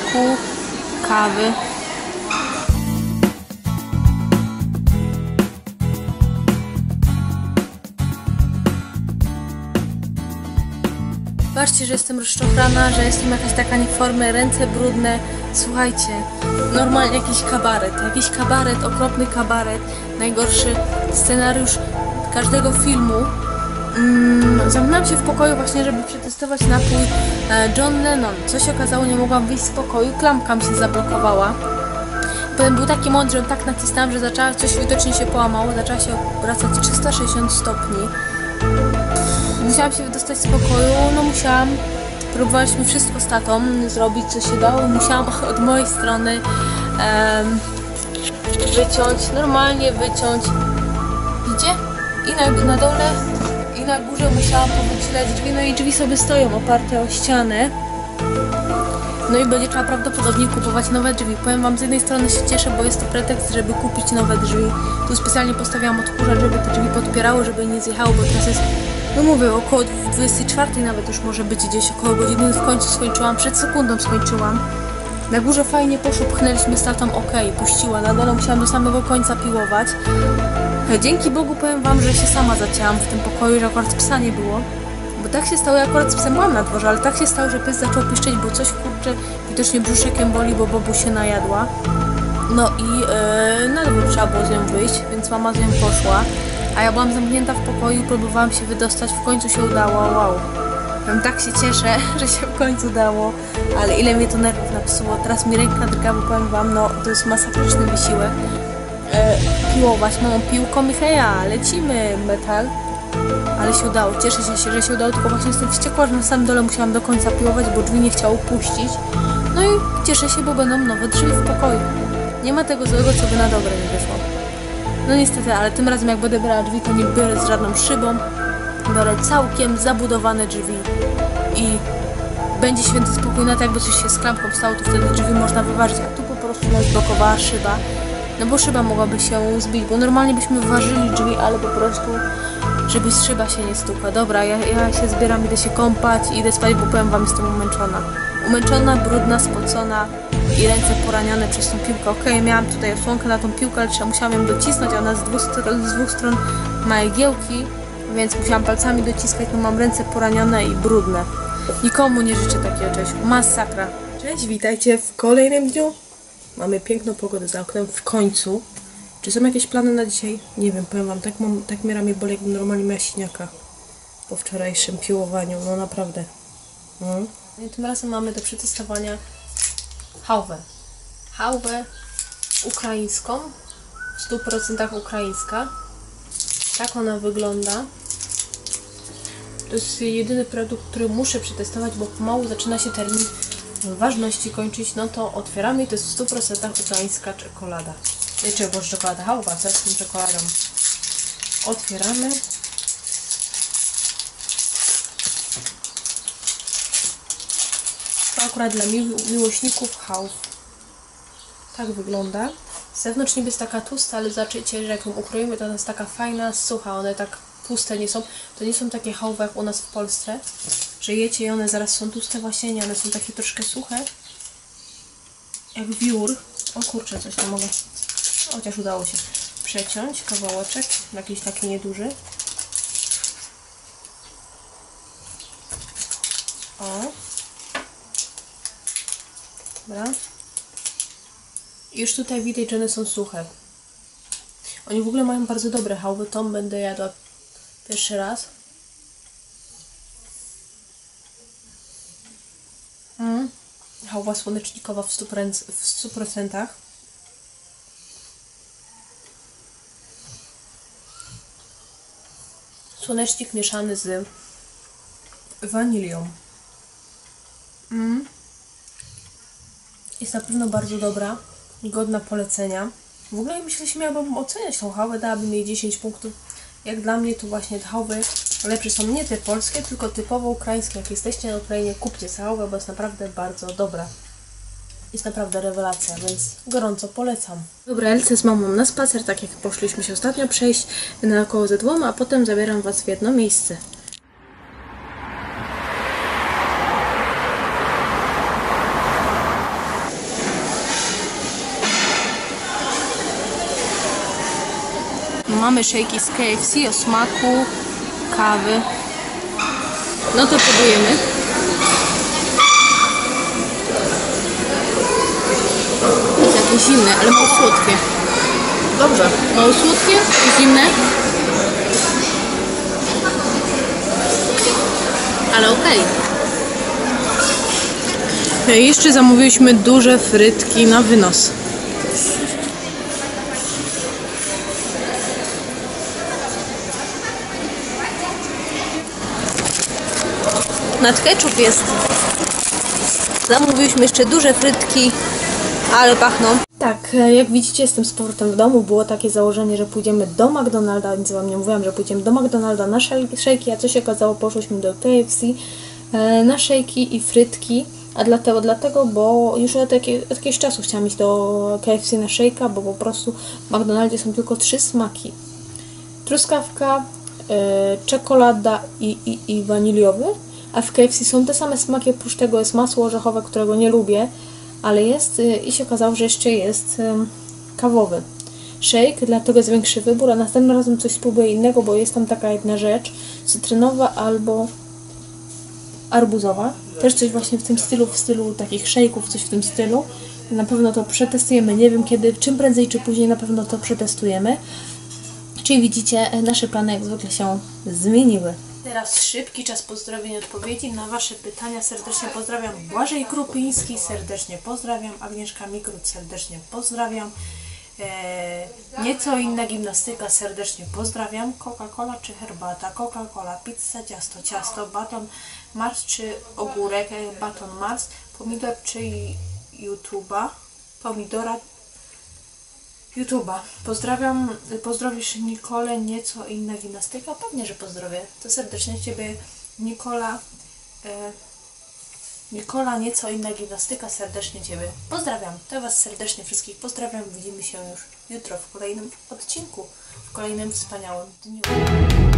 soku, kawy. Zobaczcie, że jestem rozczochrana, że jestem jakaś taka nieformy, ręce brudne. Słuchajcie, normalnie jakiś kabaret, okropny kabaret, najgorszy scenariusz każdego filmu. Zamknęłam się w pokoju właśnie, żeby przetestować napój John Lennon. Co się okazało, nie mogłam wyjść z pokoju, klamka mi się zablokowała. Potem był taki mądry, że tak nacisnęłam, że coś widocznie się połamało, zaczęła się obracać 360 stopni. Musiałam się wydostać z pokoju, próbowaliśmy wszystko z tatą zrobić, co się dało. Musiałam od mojej strony normalnie wyciąć, widzicie? I na dole, i na górze musiałam powycilać drzwi, no i drzwi sobie stoją oparte o ścianę. No i będzie trzeba prawdopodobnie kupować nowe drzwi. Powiem wam, z jednej strony się cieszę, bo jest to pretekst, żeby kupić nowe drzwi. Tu specjalnie postawiłam odkurzacz, żeby te drzwi podpierały, żeby nie zjechało, bo teraz jest, no mówię, około 24 nawet już może być gdzieś około godziny. W końcu skończyłam, przed sekundą skończyłam. Na górze fajnie poszło, pchnęliśmy z tatą, puściła. Na dole musiałam do samego końca piłować. Dzięki Bogu powiem wam, że się sama zacięłam w tym pokoju, że akurat psa nie było. Bo tak się stało, ja akurat z psem byłam na dworze, ale tak się stało, że pies zaczął piszczeć, bo coś kurczę widocznie brzuszkiem boli, bo Bobu się najadła. No i na dwór trzeba było z nią wyjść, więc mama z nią poszła. A ja byłam zamknięta w pokoju, próbowałam się wydostać, w końcu się udało, wow. Tak się cieszę, że się w końcu udało, ale ile mnie to nerwów napsuło. Teraz mi ręka drga, bo powiem wam, no to jest masakryczny wysiłek. Piłować małą piłką i heja, lecimy, metal. Ale się udało, cieszę się, że się udało, tylko właśnie jestem wściekła, że na samym dole musiałam do końca piłować, bo drzwi nie chciało puścić. No i cieszę się, bo będą nowe drzwi w pokoju. Nie ma tego złego, co by na dobre nie wyszło. No niestety, ale tym razem jak będę brała drzwi, to nie biorę z żadną szybą. Biorę całkiem zabudowane drzwi i będzie święty spokój, na to jakby coś się z klamką stało, to wtedy drzwi można wyważyć, a tu po prostu nas blokowała szyba. No bo szyba mogłaby się zbić, bo normalnie byśmy wyważyli drzwi, ale po prostu, żeby szyba się nie stukła. Dobra, ja się zbieram, idę się kąpać i idę spać, bo powiem wam, jestem umęczona. Umęczona, brudna, spocona i ręce poranione przez tą piłkę. Okej, miałam tutaj osłonkę na tą piłkę, ale musiałam ją docisnąć, ona z dwóch stron ma igiełki, więc musiałam palcami dociskać, no mam ręce poranione i brudne. Nikomu nie życzę takiego cześć. Masakra. Cześć, witajcie w kolejnym dniu. Mamy piękną pogodę za oknem w końcu. Czy są jakieś plany na dzisiaj? Nie wiem, powiem wam, tak mnie ramię boli, jakbym normalnie miała siniaka po wczorajszym piłowaniu, no naprawdę. I tym razem mamy do przetestowania hałwę. Hałwę ukraińską, w 100% ukraińska. Tak ona wygląda. To jest jedyny produkt, który muszę przetestować, bo pomału zaczyna się termin ważności kończyć. No to otwieramy i to jest w 100% ukraińska czekolada. Czy może czekolada hałwa, co jest z tą czekoladą? Otwieramy. To akurat dla miłośników hałw. Tak wygląda. Z zewnątrz niby jest taka tłusta, ale zobaczycie, że jak ją ukroimy, to ona jest taka fajna, sucha. One tak tłuste nie są. To nie są takie hałwy jak u nas w Polsce, że jecie i one zaraz są tłuste, właśnie nie. One są takie troszkę suche. Jak wiór. O kurczę, coś tam mogę. Chociaż udało się przeciąć kawałeczek, jakiś taki nieduży. O. Dobra. I już tutaj widać, że one są suche. Oni w ogóle mają bardzo dobre hałwy. Tą będę jadła pierwszy raz. Hałwa słonecznikowa w 100%. Słonecznik mieszany z wanilią. Jest na pewno bardzo dobra, godna polecenia. W ogóle myślę, że miałabym oceniać tą hałwę, dałabym jej 10 punktów. Jak dla mnie to właśnie te hałwy lepsze są nie te polskie, tylko typowo ukraińskie. Jak jesteście na Ukrainie, kupcie tę hałwę, bo jest naprawdę bardzo dobra. Jest naprawdę rewelacja, więc gorąco polecam. Dobra, lecę z mamą na spacer, tak jak poszliśmy się ostatnio przejść naokoło ze dwoma, a potem zabieram was w jedno miejsce. mamy szejki z KFC o smaku kawy. No to próbujemy. Jest jakieś zimne, ale mało słodkie. Dobrze. Mało słodkie i zimne. Ale okej. Jeszcze zamówiliśmy duże frytki na wynos. Nad ketchup jest. Zamówiliśmy jeszcze duże frytki, ale pachną. Tak, jak widzicie, jestem z powrotem w domu. Było takie założenie, że pójdziemy do McDonalda, więc wam nie mówiłam, że pójdziemy do McDonalda na szejki, a co się okazało, poszłyśmy do KFC na szejki i frytki. A dlatego, bo już od jakiegoś czasu chciałam iść do KFC na szejka, bo po prostu w McDonaldzie są tylko 3 smaki. Truskawka, czekolada i waniliowy. A w KFC są te same smaki, oprócz tego jest masło orzechowe, którego nie lubię, ale jest i się okazało, że jeszcze jest kawowy shake, dlatego jest większy wybór, a następnym razem coś spróbuję innego, bo jest tam taka jedna rzecz, cytrynowa albo arbuzowa, też coś właśnie w tym stylu, w stylu takich shake'ów, coś w tym stylu. Na pewno to przetestujemy, nie wiem kiedy, czym prędzej czy później na pewno to przetestujemy. Czyli widzicie, nasze plany jak zwykle się zmieniły. Teraz szybki czas pozdrowień i odpowiedzi na Wasze pytania. Serdecznie pozdrawiam Błażej Krupiński, serdecznie pozdrawiam Agnieszka Mikrut, serdecznie pozdrawiam. Nieco inna gimnastyka, serdecznie pozdrawiam. Coca-Cola czy herbata? Coca-Cola, pizza, ciasto, baton Mars czy ogórek? Baton Mars, pomidor czy YouTube'a? Pomidora YouTube'a. Pozdrawiam, pozdrowisz Nikolę, nieco inna gimnastyka? Pewnie, że pozdrowię. To serdecznie Ciebie, Nikola. Nikola, nieco inna gimnastyka, serdecznie Ciebie pozdrawiam. To Was serdecznie wszystkich pozdrawiam. Widzimy się już jutro w kolejnym odcinku, w kolejnym wspaniałym dniu.